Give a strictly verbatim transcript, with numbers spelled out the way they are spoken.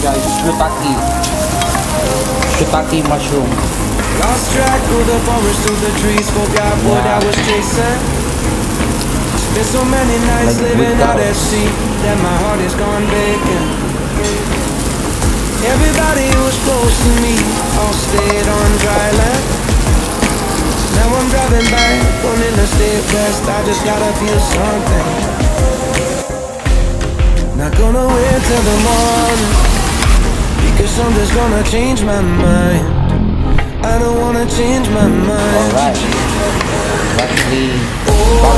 guys, shiitake. Shiitake mushroom. Lost track through the forest, through the trees, forgot what I was chasing. Spent so many nights Like living out without. at sea that my heart is gone vacant. Everybody who was close to me all stayed on dry land. Now I'm driving back on interstate west. I just gotta feel something. Not gonna wait till the morning, because something's gonna change my mind. I don't wanna change my mind. Alright. That's the Oh,